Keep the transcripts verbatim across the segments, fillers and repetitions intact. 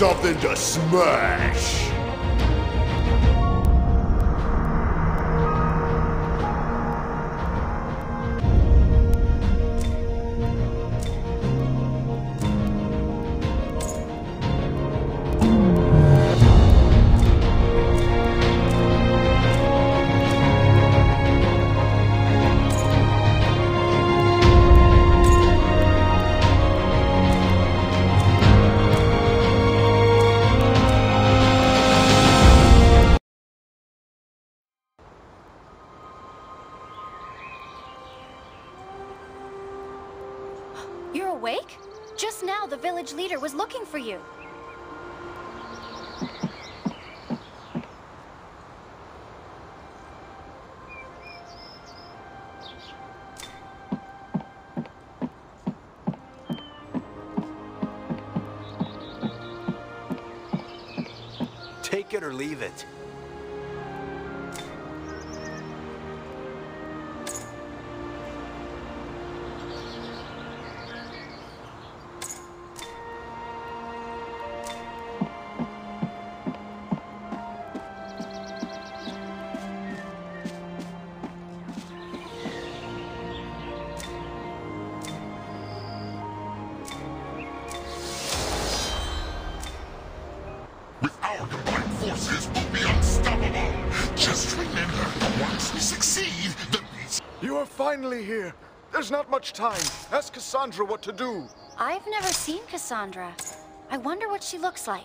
something to smash! You're awake? Just now, the village leader was looking for you. Take it or leave it. With our combined forces, we'll be unstoppable. Just remember, once we succeed, the beast... You are finally here. There's not much time. Ask Cassandra what to do. I've never seen Cassandra. I wonder what she looks like.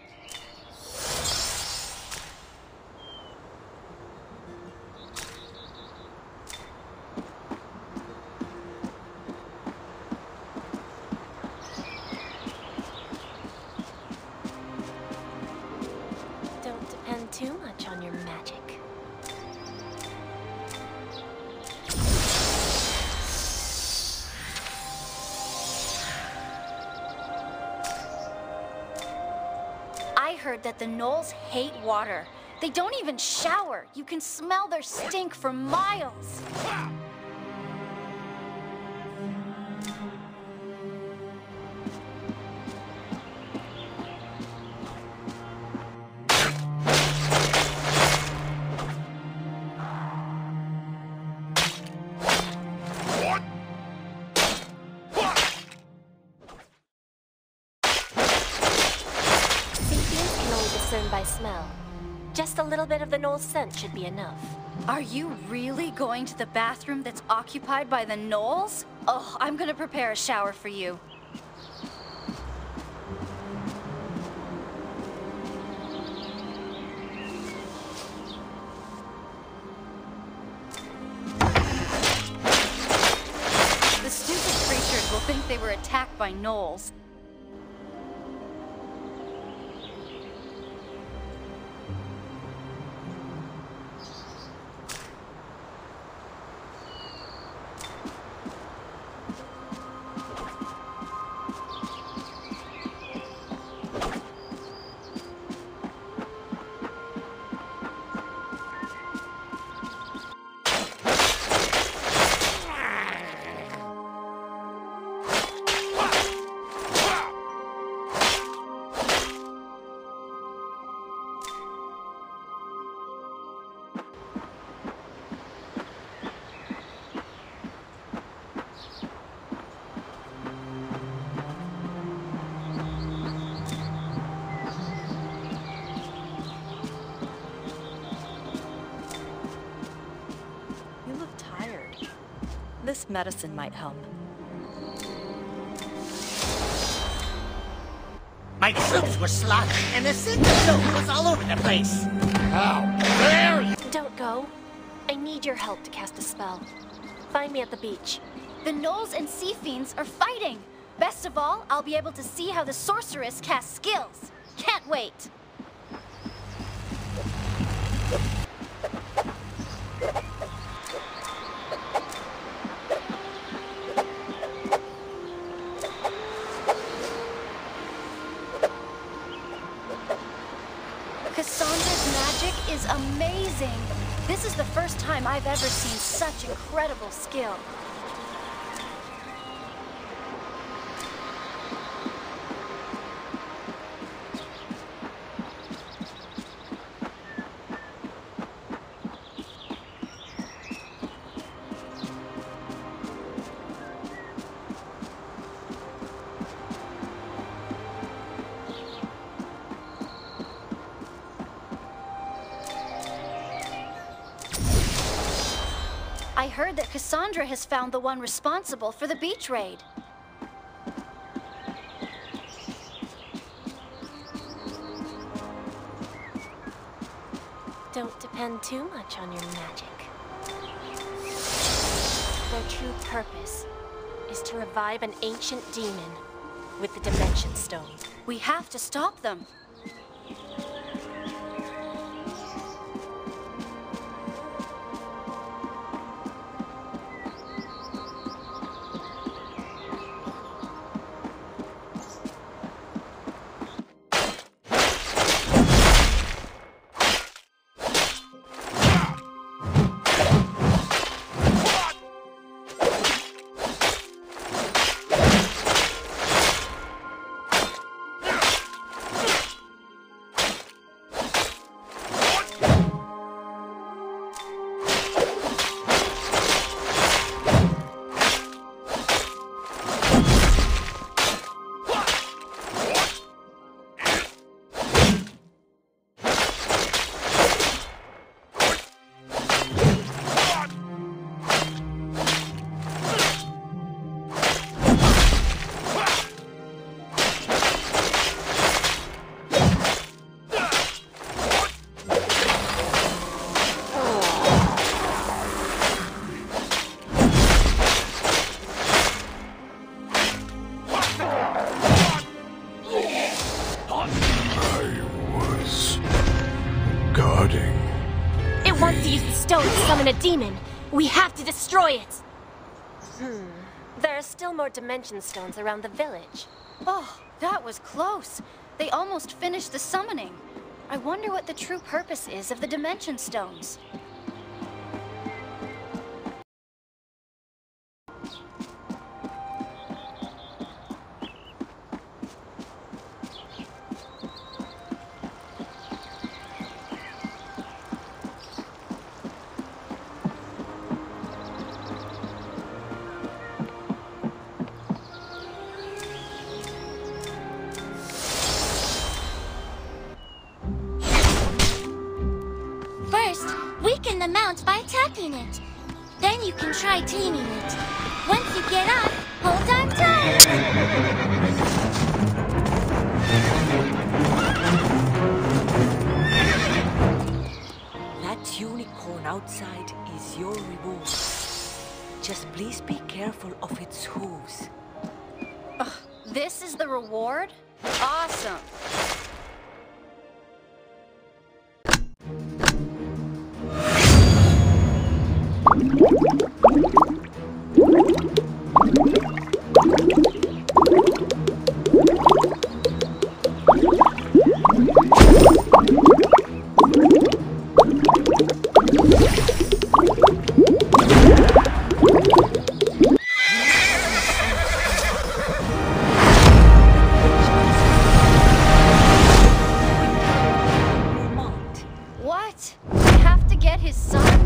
Don't depend too much on your magic. I heard that the gnolls hate water. They don't even shower. You can smell their stink for miles. Sapiens can only discern by smell. Just a little bit of the gnoll's scent should be enough. Are you really going to the bathroom that's occupied by the gnolls? Oh, I'm gonna prepare a shower for you. The stupid creatures will think they were attacked by gnolls. You look tired. This medicine might help. My troops were slaughtered, and the sick soap was all over the place. How dare you! Don't go. I need your help to cast a spell. Find me at the beach. The gnolls and sea fiends are fighting. Best of all, I'll be able to see how the sorceress casts skills. Can't wait. Cassandra's magic is amazing. This is the first time I've ever seen such incredible skill. I heard that Cassandra has found the one responsible for the beach raid. Don't depend too much on your magic. Their true purpose is to revive an ancient demon with the Dimension Stone. We have to stop them. A demon. We have to destroy it! Hmm. There are still more Dimension Stones around the village. Oh, that was close. They almost finished the summoning. I wonder what the true purpose is of the Dimension Stones. The mount by attacking it. Then you can try cleaning it. Once you get up, hold on tight. That unicorn outside is your reward. Just please be careful of its hooves. Ugh, this is the reward? Awesome. What? We have to get his son?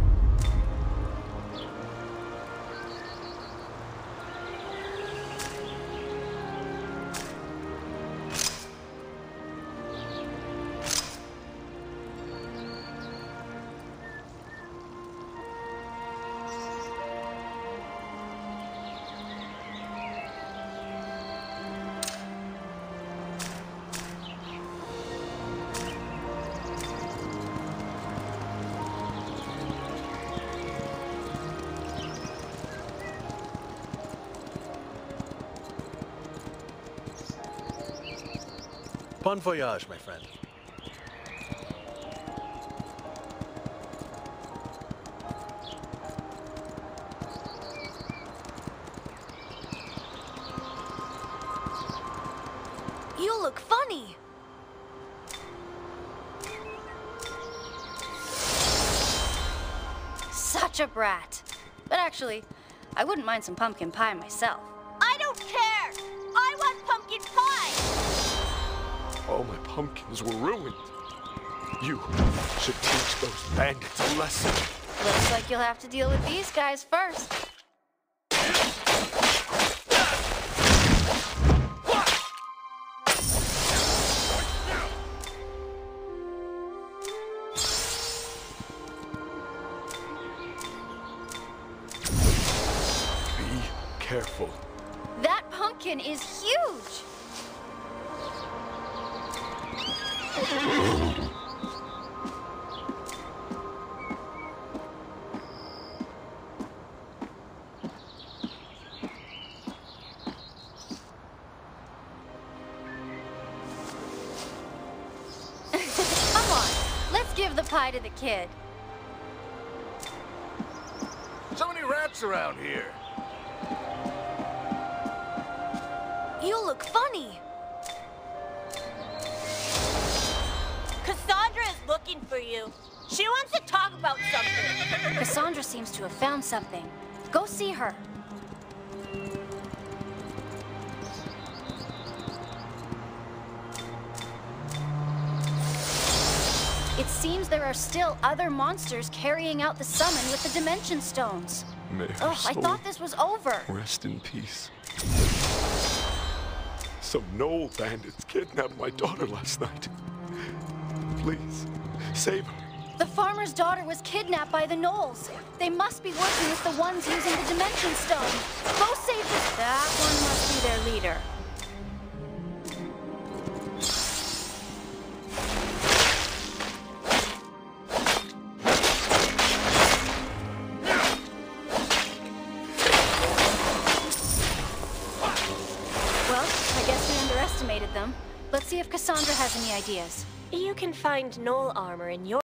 Bon voyage, my friend. You look funny. Such a brat. But actually, I wouldn't mind some pumpkin pie myself. I don't care! I want pumpkin pie! All my pumpkins were ruined. You should teach those bandits a lesson. Looks like you'll have to deal with these guys first. careful. That pumpkin is huge! Come on, let's give the pie to the kid. So many rats around here. You look funny. Cassandra is looking for you. She wants to talk about something. Cassandra seems to have found something. Go see her. It seems there are still other monsters carrying out the summon with the Dimension Stones. May her Ugh, I soul thought this was over. rest in peace. Some Knoll bandits kidnapped my daughter last night. Please, save her. The farmer's daughter was kidnapped by the Knolls. They must be working with the ones using the Dimension Stone. Go save this. That one must be their leader. Well, I guess we underestimated them. Let's see if Cassandra has any ideas. You can find Knoll armor in your